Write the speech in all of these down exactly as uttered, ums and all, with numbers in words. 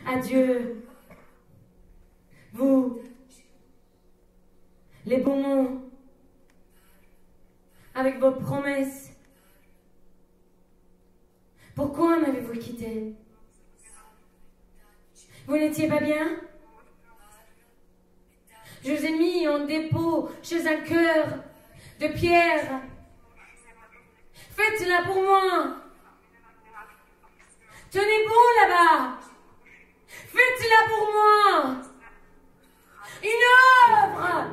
Adieu, vous, les beaux mots, avec vos promesses. Pourquoi m'avez-vous quitté? Vous n'étiez pas bien? Je vous ai mis en dépôt chez un cœur de pierre. Faites-la pour moi. Tenez bon là-bas. Faites-la pour moi. Une œuvre.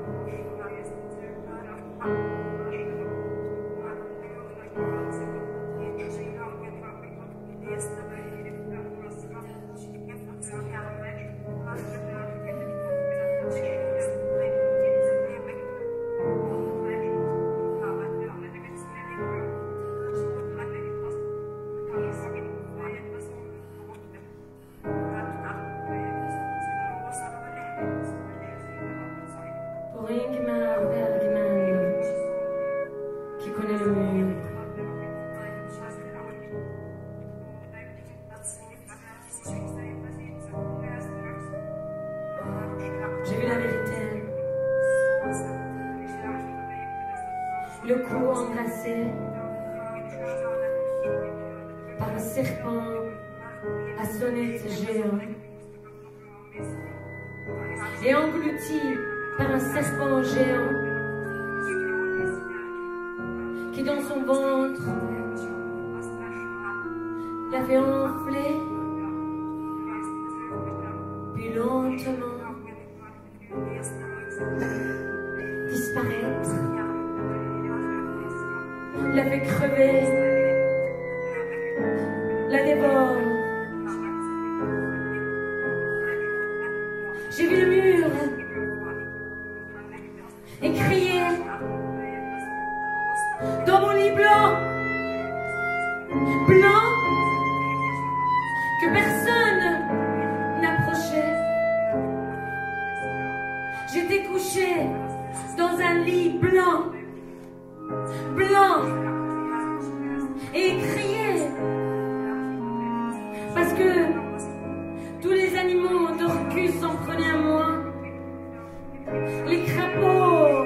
Pour Ingmar Bergman, qui connaît le mur. J'ai vu la vérité. Le cou embrassé par un serpent à sonnette géant et englouti par un serpent géant qui dans son ventre l'a fait enfler, puis lentement disparaître, l'a fait crever, la dévore. J'ai vu le mur et crié dans mon lit blanc, blanc, que personne n'approchait. J'étais couchée dans un lit blanc, blanc, et crié parce que tous les animaux d'Orcus s'en prenaient à moi. Les crapauds,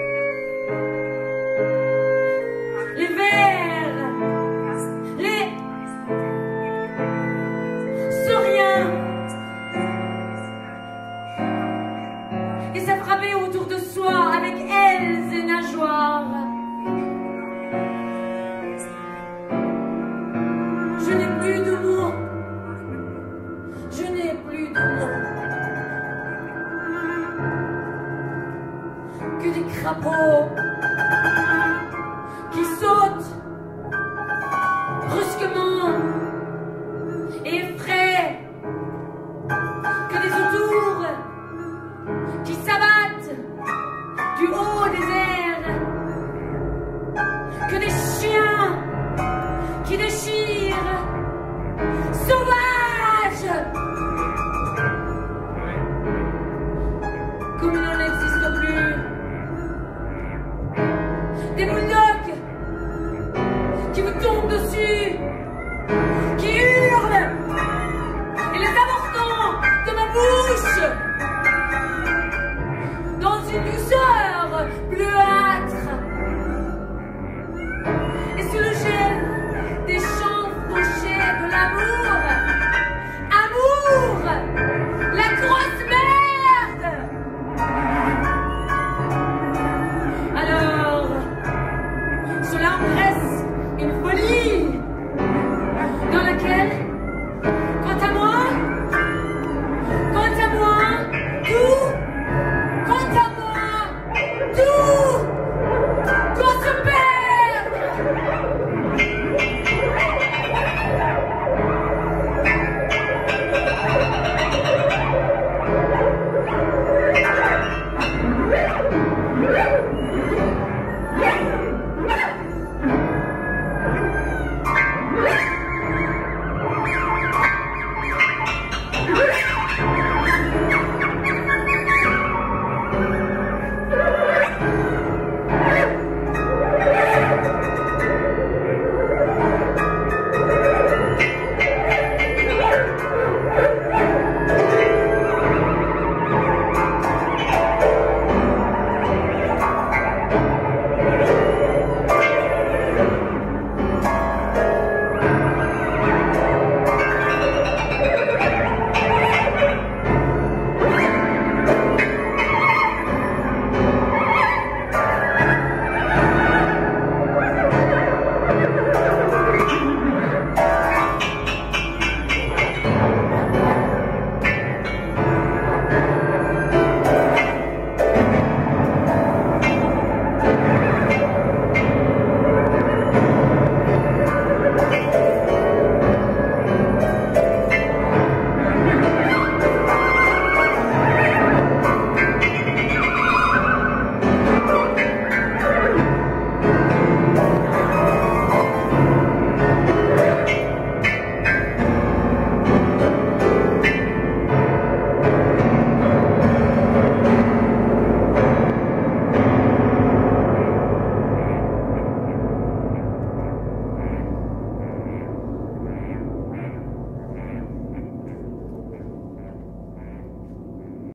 les vers, les sauriens, et ça frappait autour de soi avec ailes et nageoires. Je n'ai plus de mots, je n'ai plus de mots. Que des crapauds